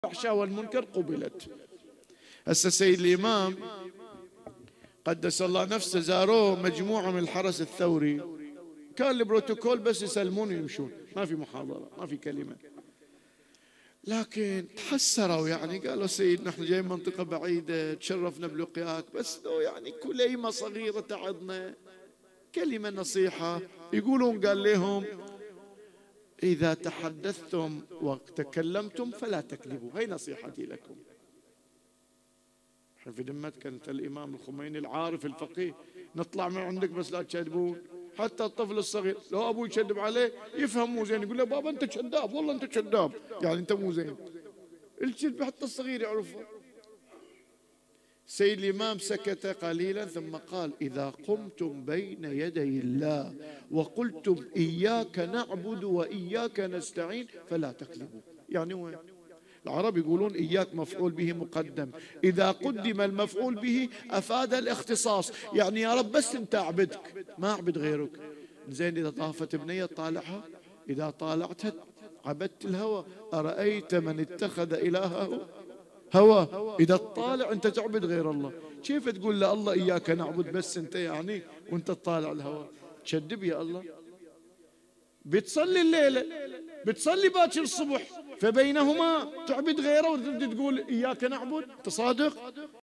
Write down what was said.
الفحشاء والمنكر قبلت. هسه سيد الإمام قدس الله نفسه زاروه مجموعة من الحرس الثوري، كان البروتوكول بس يسلمون ويمشون، ما في محاضرة ما في كلمة، لكن تحسروا يعني قالوا سيد نحن جايين منطقة بعيدة تشرفنا بلقياك، بس لو يعني كليمة صغيرة تعظنا كلمة نصيحة. يقولون قال لهم إذا تحدثتم وتكلمتم فلا تكذبوا، هي نصيحتي لكم. في ذمتك أنت الإمام الخميني العارف الفقيه، نطلع من عندك بس لا تكذبون. حتى الطفل الصغير لو أبوه يكذب عليه يفهم مو زين، يقول له بابا أنت كذاب، والله أنت كذاب، يعني أنت مو زين. الكذب حتى الصغير يعرفه. سيد الإمام سكت قليلا ثم قال إذا قمتم بين يدي الله وقلتم إياك نعبد وإياك نستعين فلا تكذبوا. يعني وين؟ العرب يقولون إياك مفعول به مقدم، إذا قدم المفعول به أفاد الاختصاص، يعني يا رب بس أنت أعبدك ما أعبد غيرك. زين إذا طافت بنية طالعها، إذا طالعتها عبدت الهوى، أرأيت من اتخذ إلهه هوى. إذا تطالع أنت تعبد غير الله، كيف تقول له الله إياك نعبد بس أنت يعني وأنت تطالع الهوى؟ تشدب يا الله. بتصلي الليلة بتصلي باكر الصبح، فبينهما تعبد غيره وتقول إياك نعبد، تصادق؟